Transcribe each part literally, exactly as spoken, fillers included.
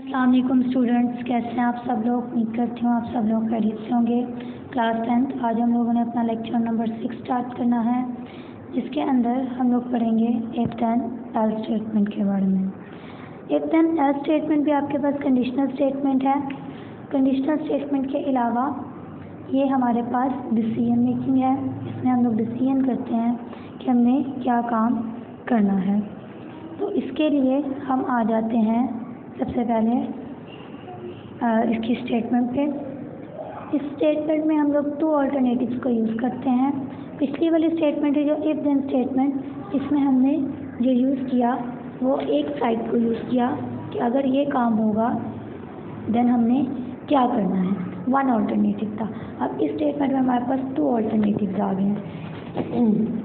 अस्सलाम वालेकुम स्टूडेंट्स, कैसे हैं आप सब लोग। उम्मीद करती हूँ आप सब लोग खैरियत से होंगे। क्लास टेंथ आज हम लोगों ने अपना लेक्चर नंबर सिक्स स्टार्ट करना है, जिसके अंदर हम लोग पढ़ेंगे इफ देन एल्स स्टेटमेंट के बारे में। इफ देन एल्स स्टेटमेंट भी आपके पास कंडीशनल स्टेटमेंट है। कंडीशनल स्टेटमेंट के अलावा ये हमारे पास डिसीजन मेकिंग है। इसमें हम लोग डिसीजन करते हैं कि हमने क्या काम करना है। तो इसके लिए हम आ जाते हैं सबसे पहले इसकी स्टेटमेंट पे। इस स्टेटमेंट में हम लोग टू ऑल्टरनेटिव्स को यूज़ करते हैं। पिछली वाली स्टेटमेंट है जो इफ देन स्टेटमेंट, इसमें हमने जो यूज़ किया वो एक साइड को यूज़ किया कि अगर ये काम होगा देन हमने क्या करना है, वन ऑल्टरनेटिव था। अब इस स्टेटमेंट में हमारे पास टू ऑल्टरनेटिव्स आ गए हैं,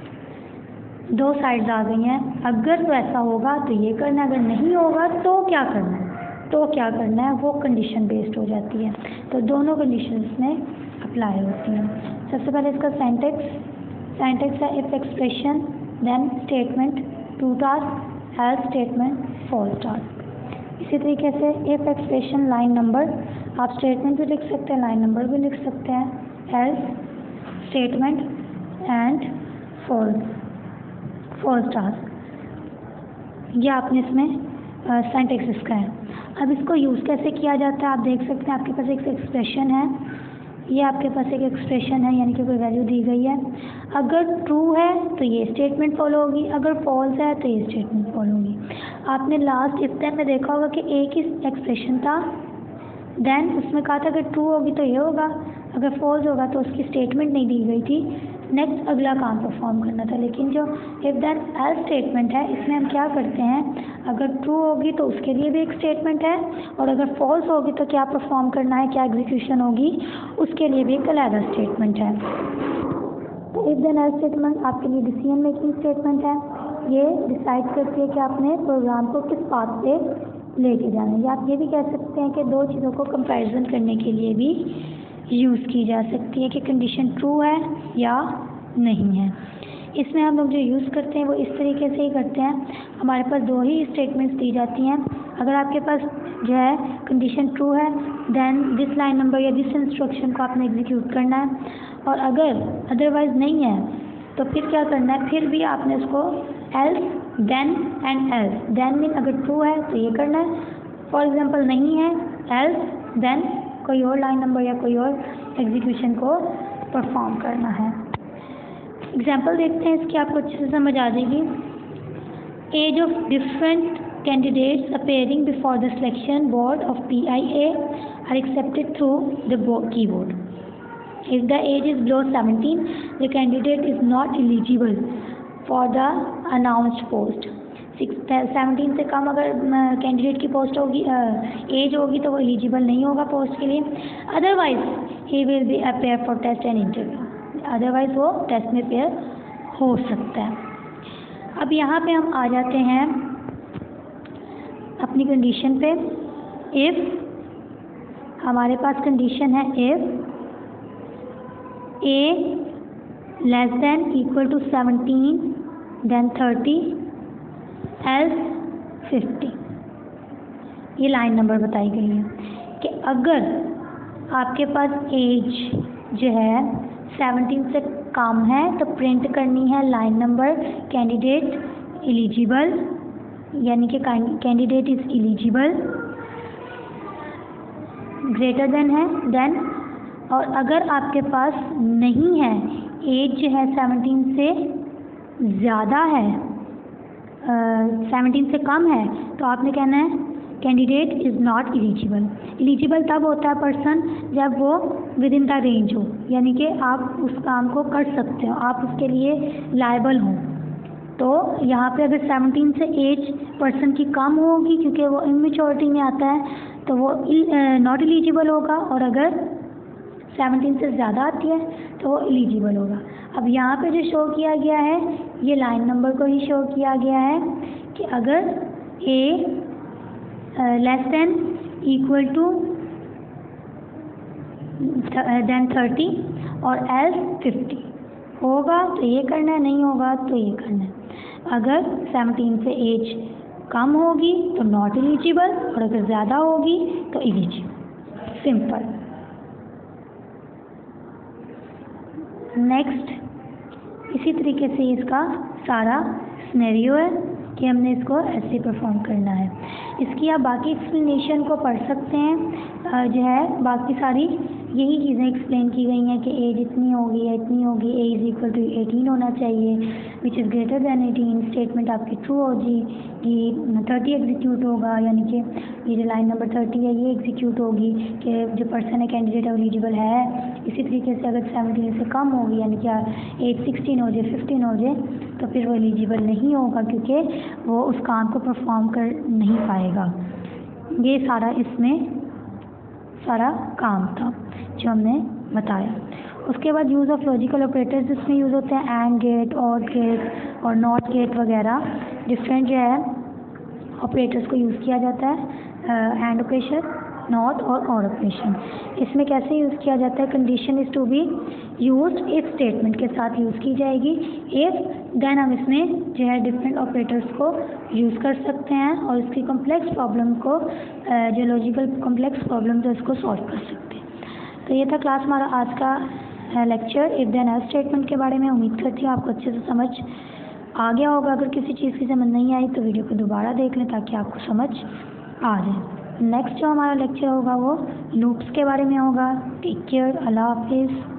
दो साइड्स आ गई हैं। अगर तो ऐसा होगा तो ये करना है, अगर नहीं होगा तो क्या करना है, तो क्या करना है वो कंडीशन बेस्ड हो जाती है। तो दोनों कंडीशंस में अप्लाई होती हैं। सबसे पहले इसका सेंटेक्स सेंटेक्स है if expression then statement true task else statement false task. इसी तरीके से इफ एक्सप्रेशन लाइन नंबर, आप स्टेटमेंट भी लिख सकते हैं, लाइन नंबर भी लिख सकते हैं। Else statement and false false task, ये आपने इसमें सेंटेक्स इसका है। अब इसको यूज़ कैसे किया जाता है आप देख सकते हैं। आपके पास एक एक्सप्रेशन है, ये आपके पास एक एक्सप्रेशन है यानी कि कोई वैल्यू दी गई है। अगर ट्रू है तो ये स्टेटमेंट फॉलो होगी, अगर फॉल्स है तो ये स्टेटमेंट फॉलो होगी। आपने लास्ट इफ देन में देखा होगा कि एक ही एक्सप्रेशन था, देन उसमें कहा था कि ट्रू होगी तो ये होगा, अगर फॉल्स होगा तो उसकी स्टेटमेंट नहीं दी गई थी, नेक्स्ट अगला काम परफॉर्म करना था। लेकिन जो इफ देन एल्स स्टेटमेंट है इसमें हम क्या करते हैं, अगर ट्रू होगी तो उसके लिए भी एक स्टेटमेंट है, और अगर फॉल्स होगी तो क्या परफॉर्म करना है, क्या एग्जीक्यूशन होगी, उसके लिए भी एक अलग स्टेटमेंट है। तो इफ देन एल्स स्टेटमेंट आपके लिए डिसीजन मेकिंग स्टेटमेंट है। ये डिसाइड करती है कि आपने प्रोग्राम को किस पाथ पे लेके जाना है। या आप ये भी कह सकते हैं कि दो चीज़ों को कंपैरिजन करने के लिए भी यूज़ की जा सकती है कि कंडीशन ट्रू है या नहीं है। इसमें हम लोग जो यूज़ करते हैं वो इस तरीके से ही करते हैं। हमारे पास दो ही स्टेटमेंट्स दी जाती हैं। अगर आपके पास जो है कंडीशन ट्रू है देन दिस लाइन नंबर या दिस इंस्ट्रक्शन को आपने एग्जीक्यूट करना है, और अगर अदरवाइज़ नहीं है तो फिर क्या करना है, फिर भी आपने उसको else then and else. Then mean अगर ट्रू है तो ये करना है, फॉर एग्जांपल नहीं है एल्स देन कोई और लाइन नंबर या कोई और एग्जीक्यूशन को परफॉर्म करना है। एग्जाम्पल देखते हैं इसकी, आपको अच्छे से समझ आ जाएगी। Age of different candidates appearing before the selection board of P I A R accepted through the keyboard. If the age is below seventeen the candidate is not eligible for the announced post. Six seventeen से कम अगर candidate की post होगी, as होगी, तो वो eligible नहीं होगा पोस्ट के लिए। Otherwise he will be appear for test and interview, otherwise वो टेस्ट में अपेयर हो सकता है। अब यहाँ पे हम आ जाते हैं अपनी कंडीशन पे। इफ़ हमारे पास कंडीशन है if A less than equal to seventeen then thirty else fifty, ये लाइन नंबर बताई गई है कि अगर आपके पास एज जो है सेवनटीन से कम है तो प्रिंट करनी है लाइन नंबर कैंडिडेट एलिजिबल, यानी कि candidate is eligible, greater than है देन। और अगर आपके पास नहीं है, एज जो है सेवनटीन से ज़्यादा है, सेवनटीन uh, से कम है, तो आपने कहना है candidate is not eligible. Eligible तब होता है पर्सन जब वो विद इन द रेंज हो, यानी कि आप उस काम को कर सकते हो, आप उसके लिए लायबल हो। तो यहाँ पे अगर सेवनटीन से एज पर्सन की कम होगी क्योंकि वो इमेच्योरिटी में आता है तो वो नॉट एलिजिबल होगा, और अगर सेवनटीन से ज़्यादा आती है तो वो एलिजिबल होगा। अब यहाँ पे जो शो किया गया है ये लाइन नंबर को ही शो किया गया है कि अगर A less than equal to then thirty और एल्स फिफ्टी होगा तो ये करना है, नहीं होगा तो ये करना है। अगर सेवनटीन से एज कम होगी तो नॉट एलिजिबल, और अगर ज़्यादा होगी तो एलिजिबल। सिंपल। नेक्स्ट, इसी तरीके से इसका सारा सिनेरियो है कि हमने इसको ऐसे परफॉर्म करना है। इसकी आप बाकी एक्सप्लेनेशन को पढ़ सकते हैं, जो है बाकी सारी यही चीज़ें एक्सप्लेन की गई हैं कि एज इतनी होगी या इतनी होगी, A is equal to eighteen होना चाहिए, which is greater than eighteen, statement आपकी ट्रू होगी कि थर्टी एग्जीक्यूट होगा, यानी कि ये जो लाइन नंबर थर्टी है ये एग्जीक्यूट होगी कि जो पर्सन है कैंडिडेट एलिजिबल है। इसी तरीके से अगर सेवनटीन से कम होगी यानी कि एज सिक्सटीन हो जाए, फिफ्टीन हो जाए, तो फिर वो एलिजिबल नहीं होगा क्योंकि वो उस काम को परफॉर्म कर नहीं पाएगा। ये सारा इसमें सारा काम था जो हमने बताया। उसके बाद यूज़ ऑफ लॉजिकल ऑपरेटर्स जिसमें यूज़ होते हैं एंड गेट, ऑर गेट और नॉट गेट वगैरह। डिफरेंट जो है ऑपरेटर्स को यूज़ किया जाता है, एंड ऑपरेशन, नॉट और और ऑपरेशन। इसमें कैसे यूज़ किया जाता है? Condition is to be used if statement के साथ यूज़ की जाएगी। इफ देन हम इसमें जो है डिफरेंट ऑपरेटर्स को यूज़ कर सकते हैं और इसकी कॉम्प्लेक्स प्रॉब्लम को, जो लॉजिकल कॉम्प्लेक्स प्रॉब्लम तो इसको सॉल्व कर सकते हैं। तो ये था क्लास हमारा आज का lecture if then else statement के बारे में। उम्मीद करती हूँ आपको अच्छे से समझ आ गया होगा। अगर किसी चीज़ की समझ नहीं आई तो वीडियो को दोबारा देख लें ताकि आपको समझ आ जाए। नेक्स्ट जो हमारा लेक्चर होगा वो लूप्स के बारे में होगा। टेक केयर, अल्लाह हाफिज़।